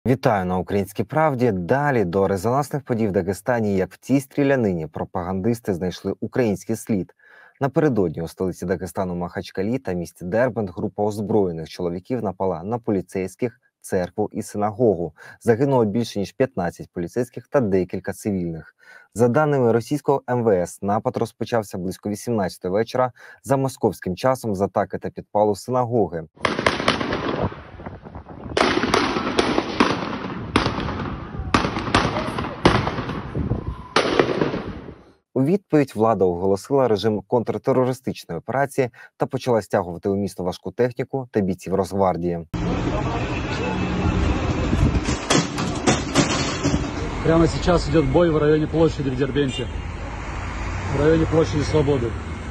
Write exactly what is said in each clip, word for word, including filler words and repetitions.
Вітаю на Українській правді. Далі до резонансних подій в Дагестані, як в цій стрілянині пропагандисти знайшли український слід. Напередодні у столиці Дагестану Махачкалі та місті Дербент група озброєних чоловіків напала на поліцейських, церкву і синагогу. Загинуло більше ніж п'ятнадцять поліцейських та декілька цивільних. За даними російського ем ве ес, напад розпочався близько вісімнадцятої вечора за московським часом з атаки та підпалу синагоги. У відповідь влада оголосила режим контртерористичної операції та почала стягувати у місто важку техніку та бійців Росгвардії. Прямо сейчас идет бой в районе площади в Дербенте, в районе площади Свободы.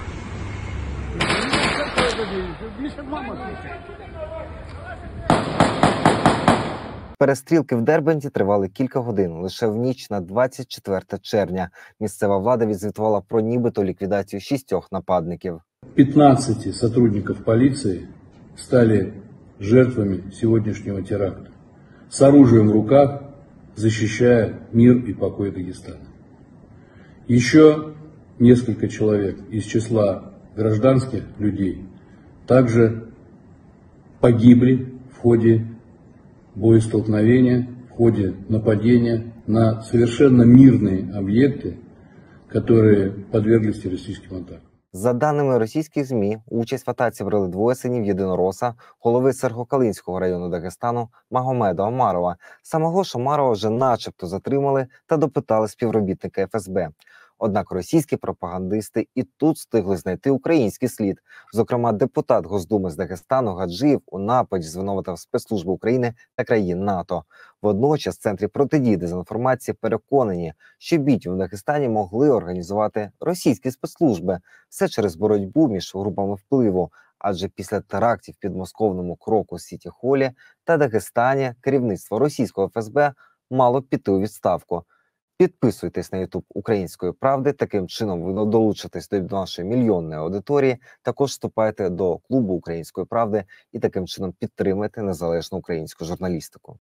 Перестрілки в Дербенті тривали кілька годин. Лише в ніч на двадцять четверте червня місцева влада відзвітувала про нібито ліквідацію шістьох нападників. пятнадцать сотрудников полиции стали жертвами сегодняшнего теракта, с оружием в руках, защищая мир и покой Дагестана. Еще несколько человек из числа гражданских людей также погибли в ходе боестолкновения, в ходе нападения на совершенно мирные объекты, которые подверглись террористическим атакам. За даними російських ЗМІ, участь в атаці брали двоє синів єдинороса, голови Сергокалинського району Дагестану Магомеда Омарова. Самого ж Омарова вже начебто затримали та допитали співробітника еф ес бе. Однак російські пропагандисти і тут встигли знайти український слід. Зокрема, депутат Госдуми з Дагестану Гаджиєв у нападі звинуватив спецслужби України та країн НАТО. Водночас в Центрі протидії дезінформації переконані, що бійців в Дагестані могли організувати російські спецслужби. Все через боротьбу між групами впливу. Адже після терактів в підмосковному Кроку Сіті-Холі та Дагестані керівництво російського еф ес бе мало піти у відставку. Підписуйтесь на ютуб Української правди, таким чином ви долучитесь до нашої мільйонної аудиторії, також вступайте до клубу Української правди і таким чином підтримайте незалежну українську журналістику.